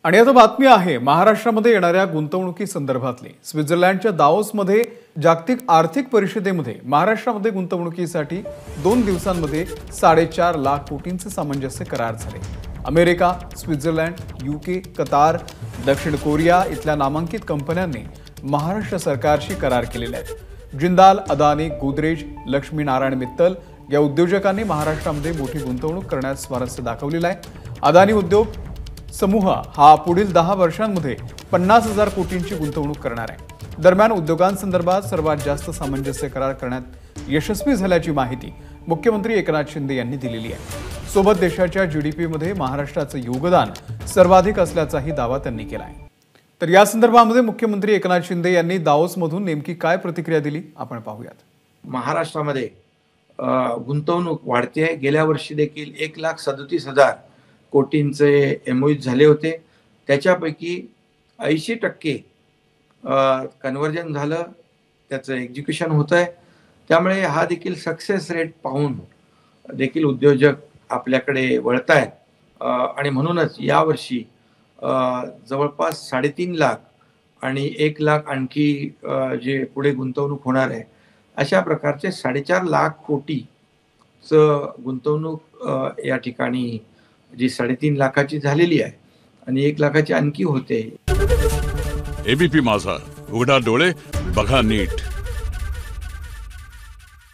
आणि आता बातमी आहे महाराष्ट्रामध्ये येणाऱ्या गुंतवणुकी संदर्भातली। स्वित्झर्लंडच्या दावोसमध्ये जागतिक आर्थिक परिषदेमध्ये महाराष्ट्रामध्ये गुंतवणुकीसाठी 2 दिवसांमध्ये 4.5 लाख कोटींचे सामंजस्य करार झाले। अमेरिका, स्वित्झर्लंड, यूके, कतार, दक्षिण कोरिया इथल्या नामांकित कंपन्यांनी महाराष्ट्र सरकारशी करार केलेले आहेत। जिंदाल, अदानी, गोदरेज, लक्ष्मी नारायण मित्तल या उद्योजकांनी महाराष्ट्रामध्ये मोठी गुंतवणूक करण्यास स्वारस्य दाखवलेलं आहे। अदानी उद्योग समूह हा पुढील 10 वर्षांमध्ये 50,000 कोटींची गुंतवणूक करणार आहे। दरम्यान उद्योगांसंदर्भात सर्वात जास्त सामंजस्य करार करण्यात यशस्वी झाल्याची माहिती मुख्यमंत्री एकनाथ शिंदे यांनी दिलेली आहे। सोबत देशाच्या जीडीपी मध्ये महाराष्ट्राचं योगदान सर्वाधिक असल्याचाही दावा त्यांनी केला आहे। तर या संदर्भामध्ये मुख्यमंत्री एकनाथ शिंदे यांनी दावोसमधून नेमकी काय प्रतिक्रिया दिली आपण पाहूयात। महाराष्ट्रामध्ये गुंतवणूक वाढते आहे। गेल्या वर्षी देखील 1,37,000 कोटींचे एमओयू झाले होते। त्याच्यापैकी 80% कन्व्हर्जन झालं, त्याचं एक्झिक्युशन होत आहे। त्यामुळे हा देखील सक्सेस रेट पाहून देखील उद्योजक आपल्याकडे वळत आहेत आणि म्हणूनच यावर्षी जवळपास 3.5 लाख आणि 1 लाख आणखी जे पुढे गुंतवणूक होणार आहे, अशा प्रकारचे 4.5 लाख कोटीचं गुंतवणूक या ठिकाणी जी 3.5 लाखाची झालेली आहे आणि 1 लाखाची आणखी होते। एबीपी माझा, उघडा डोळे बघा नीट।